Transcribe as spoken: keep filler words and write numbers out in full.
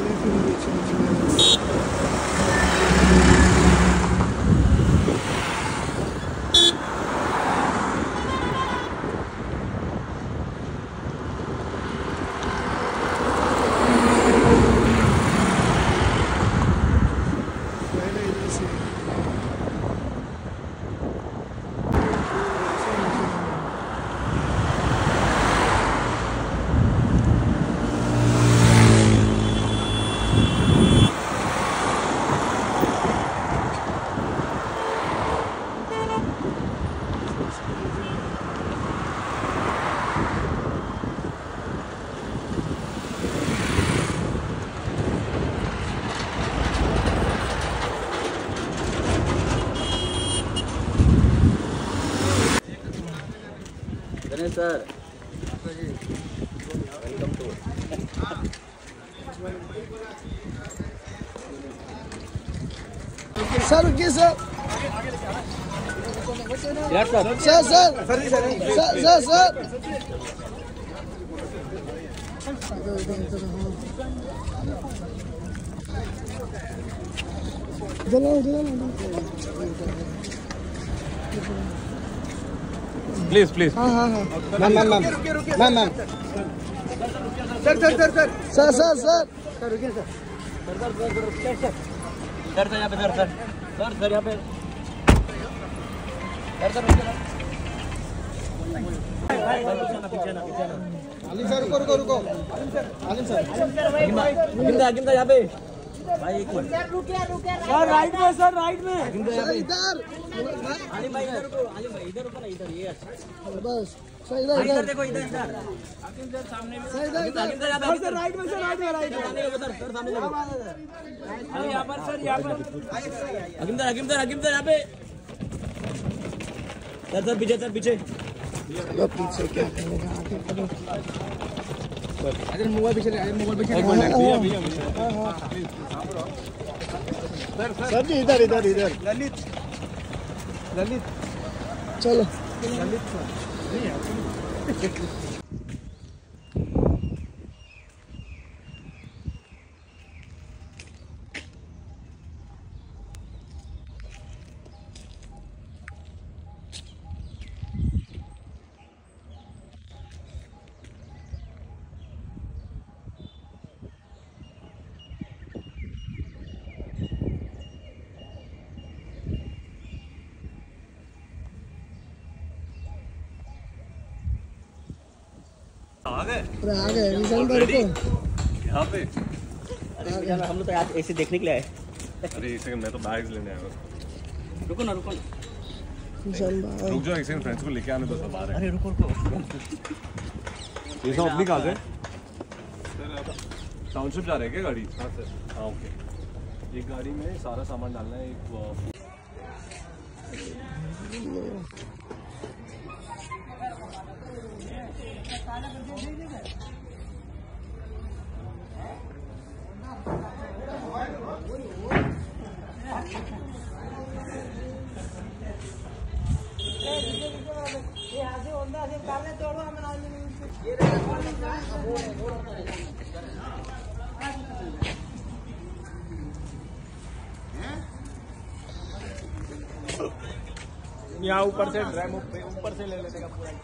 sir welcome to sir रुकिए sir sir sir sir sir sir please please हाँ हाँ हाँ ma'am ma'am ma'am ma'am ma'am sir sir sir sir sir sir sir sir रुकिए sir sir sir sir sir sir sir sir यहाँ पे sir sir sir sir यहाँ पे sir sir पीछे ना पीछे ना आलिम सर रुको रुको रुको आलिम सर गिंदा गिंदा यहाँ पे भाई एक मिनट सर राइट में सर राइट में सर इधर आलिम भाई इधर रुको आलिम भाई इधर रुको ना इधर ये बस सर इधर इधर इधर देखो इधर इधर आलिम सर सामने में सर इधर गिंदा गिंदा यहाँ पे सर राइट में सर राइट में राइट में सर सर सामने देखो यहाँ पर सर यहाँ पर Hakim sir Hakim sir Hakim sir यहाँ पे सर सर पीछे सर पीछे पीछे क्या करेगा अगर मोबाइल पीछे अगर मोबाइल पीछे एक मिनट भैया भैया सर सर जी इधर इधर इधर ललित ललित चलो ललित सर आ गए अरे आ गए निशान पर रुको यहाँ पे अरे हम लोग तो आज ऐसे देखने के लिए आए अरे एक सेकंड मैं तो बैग्स लेने आया हूँ रुको ना रुको ना निशान भाई रुक जाओ एक सेकंड फ्रेंड्स को लेके आने दो सब आ रहे अरे रुको रुको ये सब अपनी कहाँ से टाउनशिप जा रहे हैं क्या गाड़ी हाँ सर हाँ ओके एक गाड़ी में सारा सामान डालना है एक यहाँ ऊपर से ड्रैम ऊपर से ले लेने का पूरा